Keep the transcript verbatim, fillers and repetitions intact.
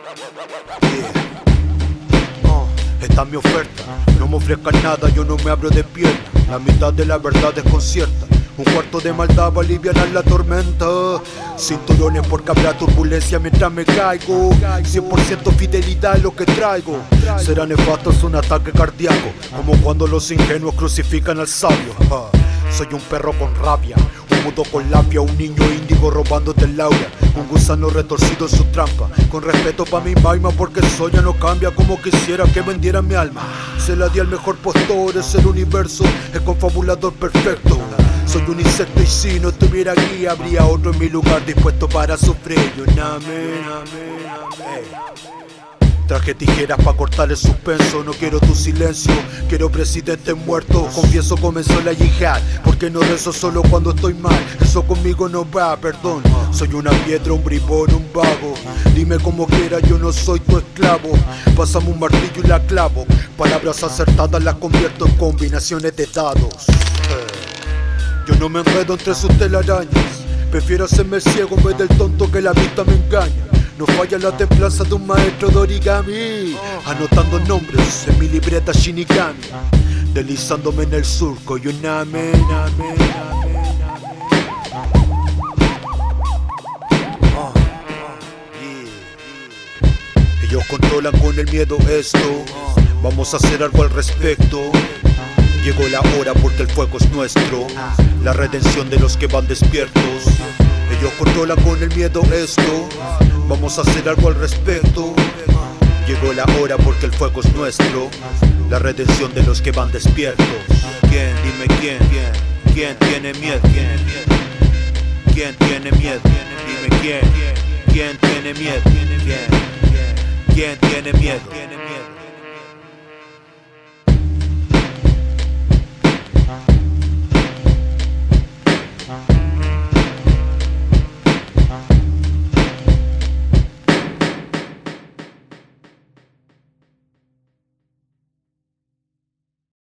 Yeah. Oh, esta es mi oferta, no me ofrezcan nada, yo no me abro de pierna. La mitad de la verdad desconcierta, un cuarto de maldad va a aliviar la tormenta. Cinturones porque habrá turbulencia mientras me caigo. Cien por ciento fidelidad es lo que traigo. Será nefasto, es un ataque cardíaco, como cuando los ingenuos crucifican al sabio. Soy un perro con rabia, un mudo con labia, un niño índigo robándote el aura, un gusano retorcido en su trampa. Con respeto pa' mi maima porque eso ya no cambia, como quisiera que vendiera mi alma. Se la di al mejor postor, es el universo, el confabulador perfecto. Soy un insecto y si no tuviera guía habría otro en mi lugar dispuesto para sufrir. Yo amén, amén, amén. Traje tijeras pa' cortar el suspenso, no quiero tu silencio, quiero presidente muerto. Confieso comenzó la yihad, porque no rezo solo cuando estoy mal, eso conmigo no va, perdón. Soy una piedra, un bribón, un vago, dime como quieras, yo no soy tu esclavo. Pásame un martillo y la clavo, palabras acertadas las convierto en combinaciones de dados. Yo no me enredo entre sus telarañas, prefiero hacerme el ciego en vez del tonto que la vista me engaña. No falla la templanza de un maestro de origami, anotando nombres en mi libreta Shinigami, deslizándome en el surco y un amén, amén, amén, amén. Oh, yeah. Ellos controlan con el miedo esto, vamos a hacer algo al respecto. Llegó la hora porque el fuego es nuestro, la redención de los que van despiertos. Ellos controlan con el miedo esto, vamos a hacer algo al respecto. Llegó la hora porque el fuego es nuestro, la redención de los que van despiertos. ¿Quién? Dime quién, quién, quién tiene miedo, quién, quién tiene miedo, dime quién, quién tiene miedo, quién, quién tiene miedo.